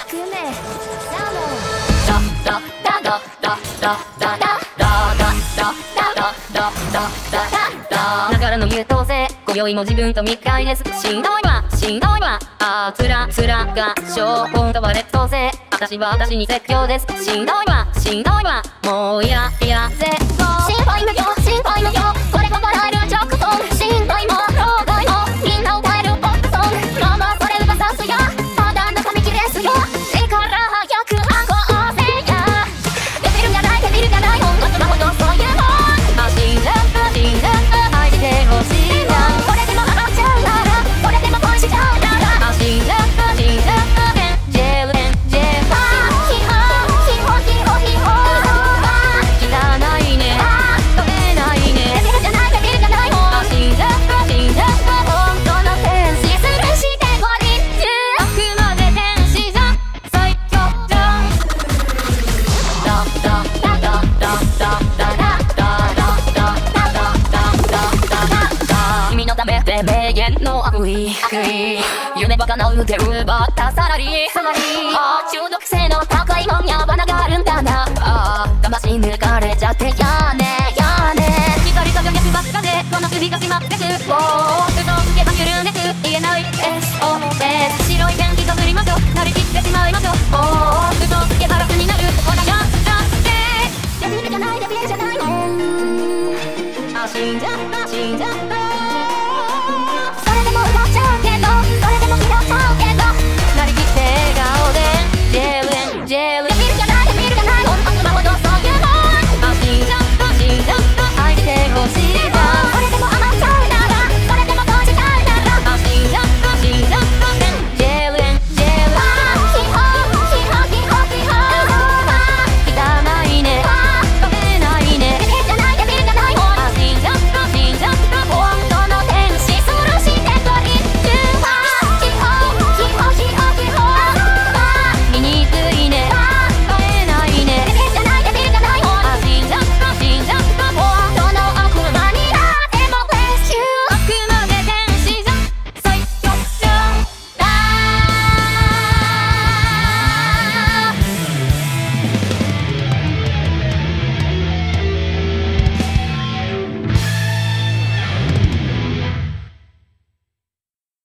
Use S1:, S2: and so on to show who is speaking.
S1: 組めサモン
S2: だだだだだだだだだからの優等生今宵も自分と密会です。しんどいわしんどいわつらつらが小本当は劣等生私は私に絶叫です。しんどいわしんどいわもういやいや絶望心配無用心配無用これが笑えるジョークソング心配も老害もみんな歌えるポップソングまあまあそれはさすやただの紙切れですよ力早く反抗せやデビルがないデビルがない本当のほどそういうもん死んじゃう死んじゃう愛してほしいなこれでも払っちゃうならこれでも恋しちゃうなら死んじゃう死んじゃうエンジェルエンジェルヒホヒホヒホ汚いね飛べないねデビルじゃないデビルじゃないもん死んじゃう死んじゃう本当の天使するしてゴリあくまで天使じゃ最強じゃんダダダダダダダ君のためで名言の悪意夢バカな腕奪ったサラリー中毒性の高いもんやばながあるんだな魂抜かれちゃってやねやね光と逆ばっかでこの首が締まってく嘘つけば緩んでく言えない SOS 白いペンキと振りましょうなりきってしまいましょう嘘つけば楽になるほらやってデビルじゃないデビルじゃないもん死んじゃった死んじゃった